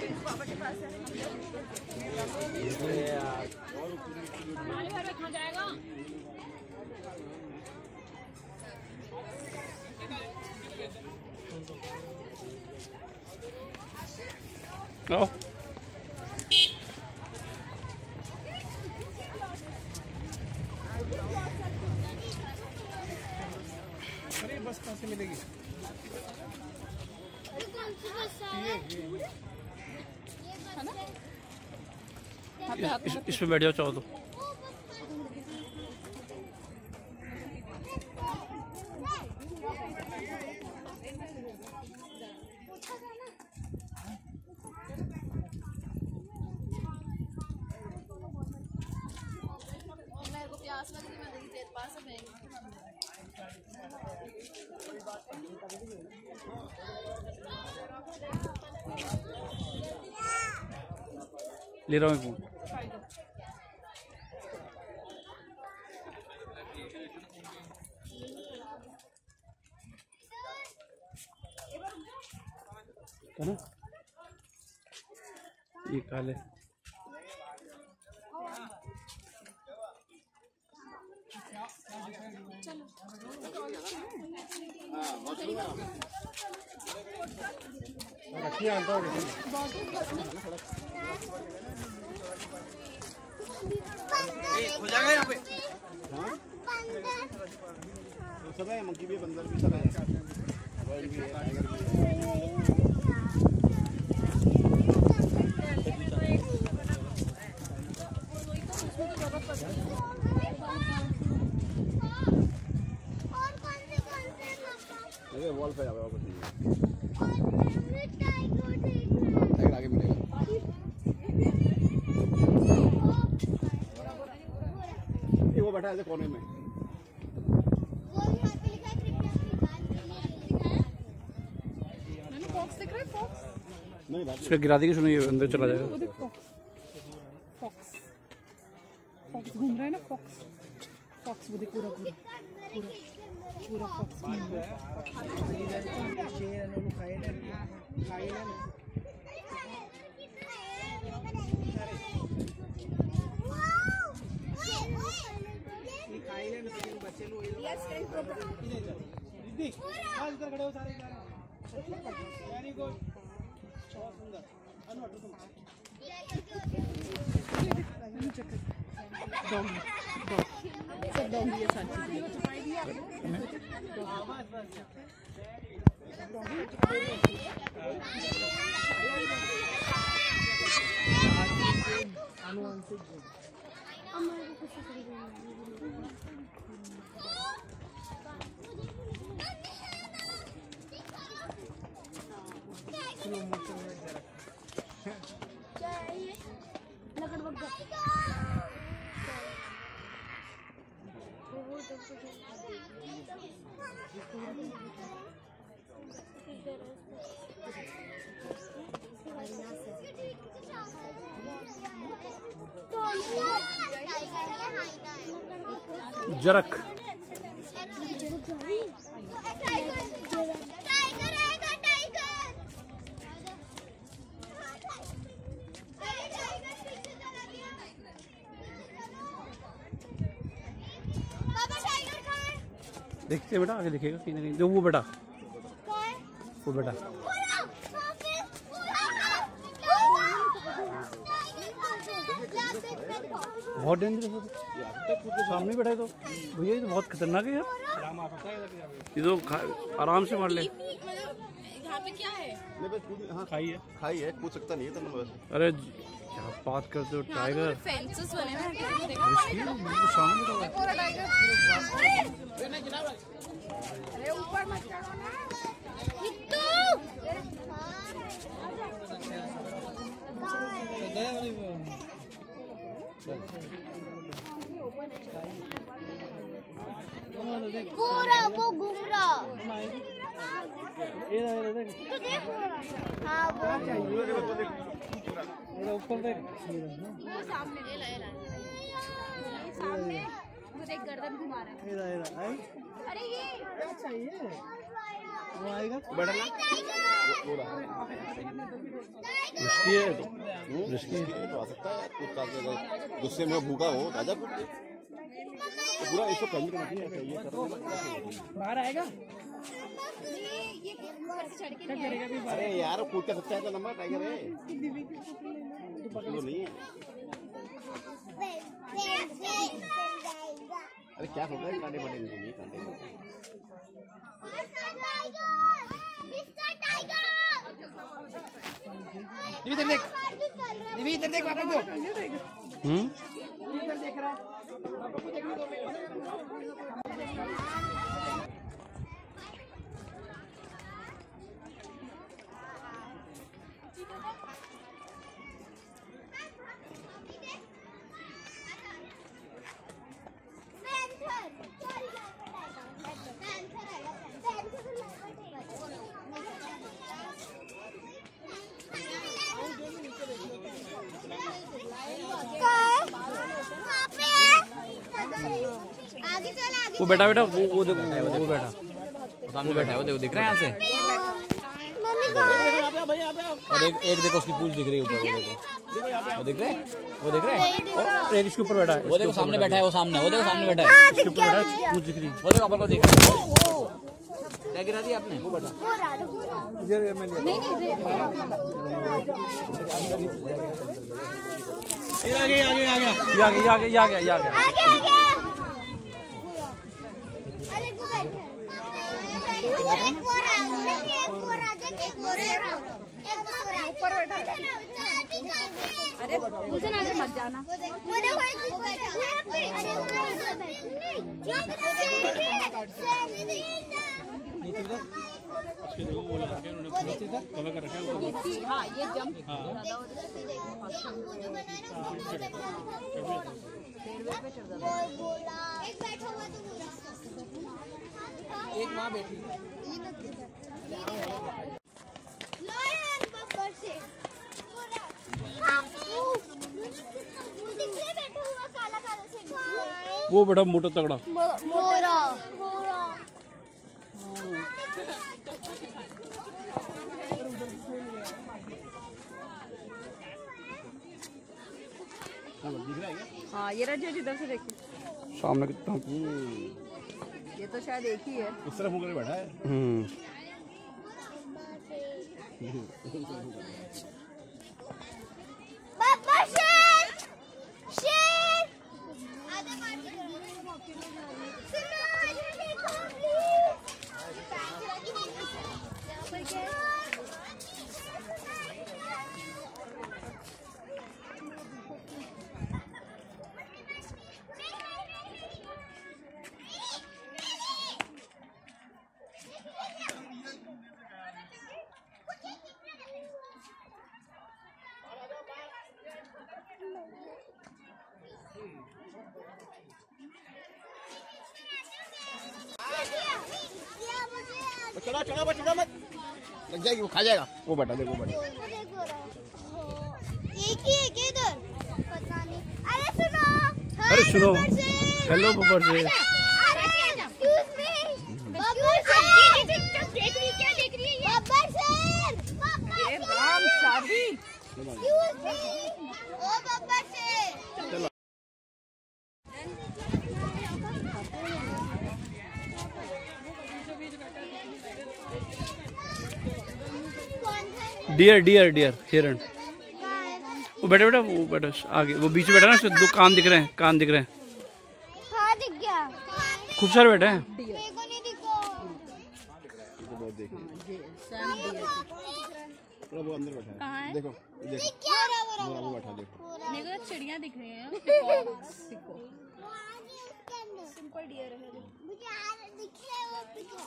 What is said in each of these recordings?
पापा के पास है। कहाँ जाएगा? अरे बस कहाँ से मिलेगी? इसमें बैठ जाओ चाहो तो। प्यास लग रही है, मैं तेरे पास है। ले रहा हूँ फोन। है ना ये काले हो जाएगा यहाँ पे। सब है, मंकी भी है, बंदर भी सब है। वॉल पे जाएगा कुछ नहीं। टाइगर आगे मिलेगा। वो बैठा है कोने में। फॉक्स दिख रहा है? फॉक्स नहीं बात इसका गिरा देगी, सुनो ये अंदर चला जाएगा। वो देख, फॉक्स फॉक्स घूम रहा है ना। फॉक्स फॉक्स वो देख, पूरा पूरा पूरा पूरा फॉक्स घूम रहा है। वेरी गुड, बहुत सुंदर। सब डॉगी है साथ जरक देखते हैं बेटा, आगे दिखेगा कहीं ना कहीं। जो वो बेटा, वो बेटा बहुत डेंजरस है। सामने बैठा है तो भैया ये तो बहुत खतरनाक है यार। ये तो आराम से मार ले। यहाँ पे क्या है? हाँ खाई है, कूद सकता नहीं है तो बस। अरे क्या बात करते हो, टाइगर फेंसेस बने हैं। सामने तो है। पूरा टाइगर। अरे ऊपर मत चढ़ो ना। पूरा वो घूम रहा। हाँ वो ऊपर देख, वो सामने मुझे गर्दन घुमा रहा है। अरे ये चाहिए वो आएगा बैठा ना वो रहा रिस्की है तो रिस्की है तो आ सकता है कुछ साल से अगर गुस्से में भूखा हो ताजा कुछ तो पूरा इसको कहीं करना चाहिए बाहर आएगा क्या करेगा भी अरे यार कूद का सकता है तो नंबर टाइगर है तो नहीं है अरे क्या होता है कांटे बड़े नहीं कांटे इधर देख पापा को इधर देख रहा है वो बैठा वो देखो वो बैठा सामने बैठा है वो देखो दिख रहा है यहाँ से और एक देखो उसकी पूंछ दिख रही है ऊपर वो दिख रहा है और एक इसके ऊपर बैठा है वो देखो सामने बैठा है वो देखो सामने बैठा है इसके ऊपर बैठा है पूंछ दिख रही है वो देखो अपन को देख क्या गिरा दी आपने वो बैठा ये आ गया अरे मुझे ना मत जाना हाँ ये जंप एक माँ बैठी वो बड़ा मोटा तगड़ा मोरा हाँ ये रहा इधर से देखिए सामने कितना ये तो शायद एक ही है इस तरफ होकर बैठा है पापा शेर शेर सुनो इधर देखो प्लीज चढ़ा मत लग जाएगी वो खा जाएगा वो बैठा देखो बैठा एक ही है किधर पता नहीं अरे सुनो हेलो बब्बर से अरे एक्सक्यूज मी देख रही क्या देख रही है ये बब्बर सर ये राम शादी एक्सक्यूज मी ओ बब्बर सर डियर हिरण वो बैठा आगे वो बीच में बैठा ना उसके दो कान दिख रहे हैं हाँ दिख गया खूब सारे बैठे हैं मेरे को नहीं दिखा वो अंदर बैठा है देखो देखो क्या वो बैठा देखो मेरे को चिड़िया दिख रही है सिंपल डियर है मुझे यार दिख रहा है वो पीछे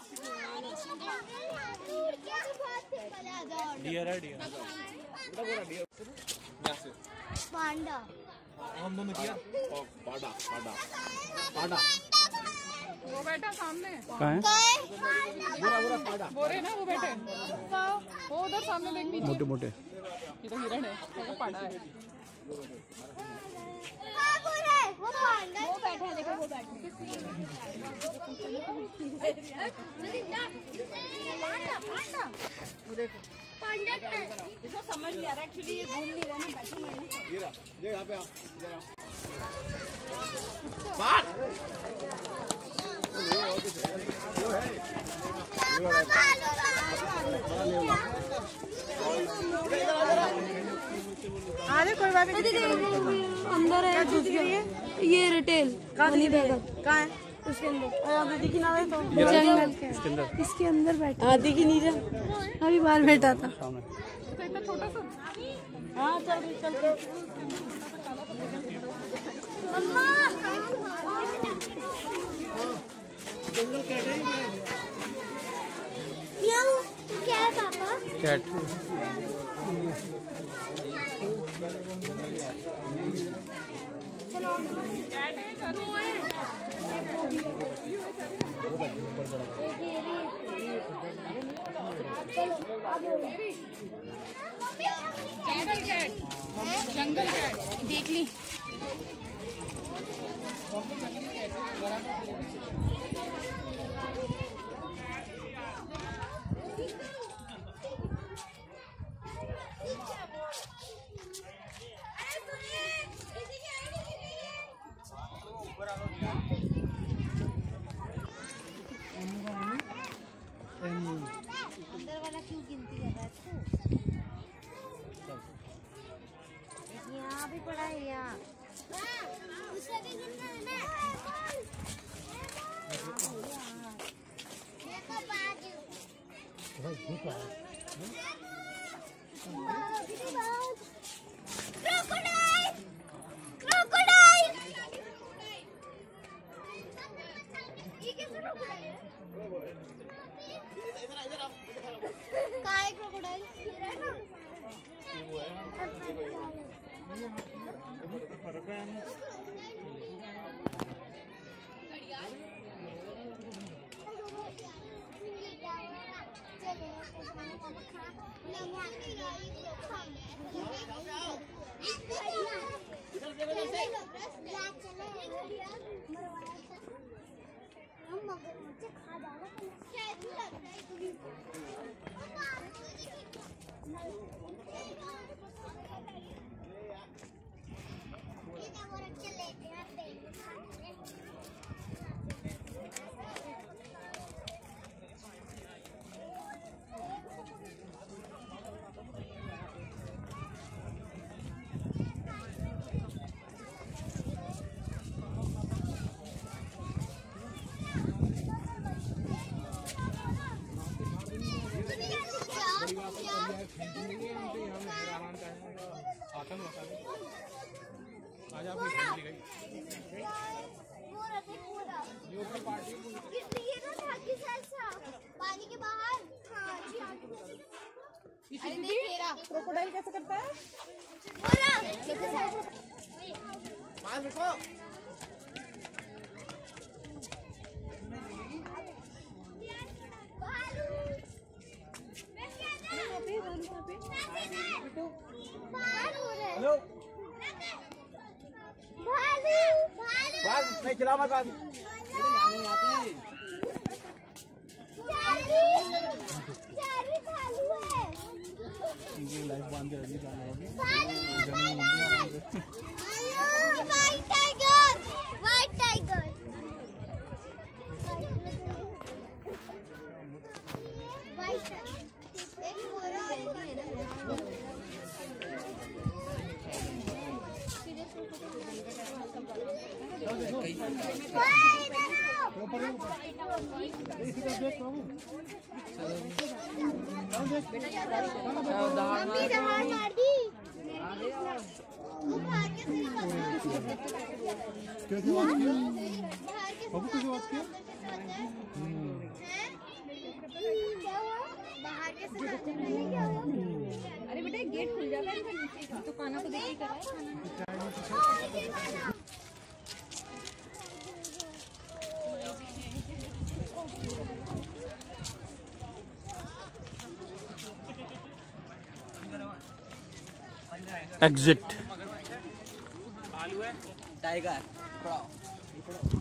क्या बात है डियर है डियर पांडा हम दोनों किया पाड़ा वो बैठा सामने कहाँ है बोरे ना वो बैठे वो उधर सामने देख नीचे मोटे ये तो हिरण है वो पड़ा है हाँ बोल रहा है वो बैठा है, देखो वो बैठा है। पांडा इसको समझ नहीं आ रहा एक्चुअली, ये घूम नहीं रहा ना, बैठे हुए हैं। ये यहाँ पे आओ, अरे कोई बात नहीं, अंदर है, घुस गया ये रिटेल कहाँ है उसके अंदर। अभी दिखी ना रहे तो जंगल के इसके अंदर बैठा। हाँ दिखी नहीं रहा, अभी बाहर बैठा था। तो इतना छोटा सा। हाँ चल चल क्या है पापा? कैट जंगल कैट देख ली। अंदर वाला क्यों गिनती कर रहा है तू? यहाँ भी पड़ा है यहाँ। उसे भी गिनना है ना। देखो बाजू। क्रोकोडाइल! क्रोकोडाइल! ये कैसा क्रोकोडाइल है? काय क्रोकोडाइल? पानी के बाहर। क्रोकोडाइल कैसे करता है? हेलो नहीं खिला मत भालू। लाइफ बांध के रखी जाना होगी। White tiger, white tiger, white tiger. एक मोरा मम्मी जहाज मार दी। कैसे बात किया? बाबू कैसे बात किया? बाहर कैसे जाते हैं? क्या हुआ? अरे बेटा गेट खुल जाता है इनका नीचे का, तो खाना को देख के करा है खाना। एग्जिट टाइगर पड़ा